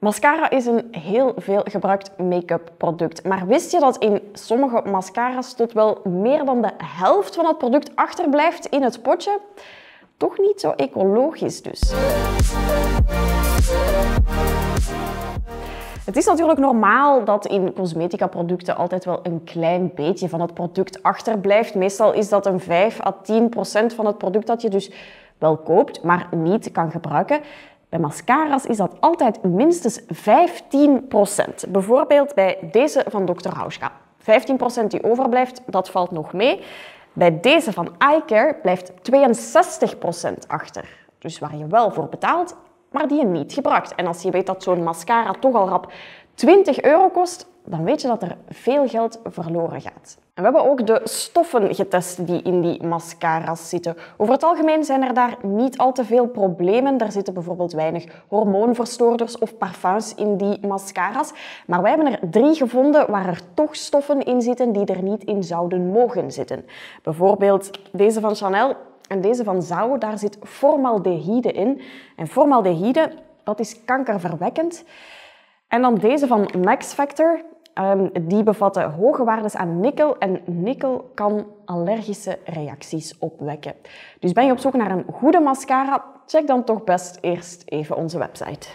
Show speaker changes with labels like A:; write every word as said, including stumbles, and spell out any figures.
A: Mascara is een heel veel gebruikt make-up product. Maar wist je dat in sommige mascara's tot wel meer dan de helft van het product achterblijft in het potje? Toch niet zo ecologisch dus. Het is natuurlijk normaal dat in cosmetica-producten altijd wel een klein beetje van het product achterblijft. Meestal is dat een vijf à tien procent van het product dat je dus wel koopt, maar niet kan gebruiken. Bij mascara's is dat altijd minstens vijftien procent. Bijvoorbeeld bij deze van dokter Hauschka. vijftien procent die overblijft, dat valt nog mee. Bij deze van iCare blijft tweeënzestig procent achter. Dus waar je wel voor betaalt, maar die je niet gebruikt. En als je weet dat zo'n mascara toch al rap twintig euro kost, dan weet je dat er veel geld verloren gaat. En we hebben ook de stoffen getest die in die mascara's zitten. Over het algemeen zijn er daar niet al te veel problemen. Er zitten bijvoorbeeld weinig hormoonverstoorders of parfums in die mascara's. Maar wij hebben er drie gevonden waar er toch stoffen in zitten die er niet in zouden mogen zitten. Bijvoorbeeld deze van Chanel en deze van Zao, daar zit formaldehyde in. En formaldehyde, dat is kankerverwekkend. En dan deze van Max Factor. Um, die bevatten hoge waardes aan nikkel en nikkel kan allergische reacties opwekken. Dus ben je op zoek naar een goede mascara? Check dan toch best eerst even onze website.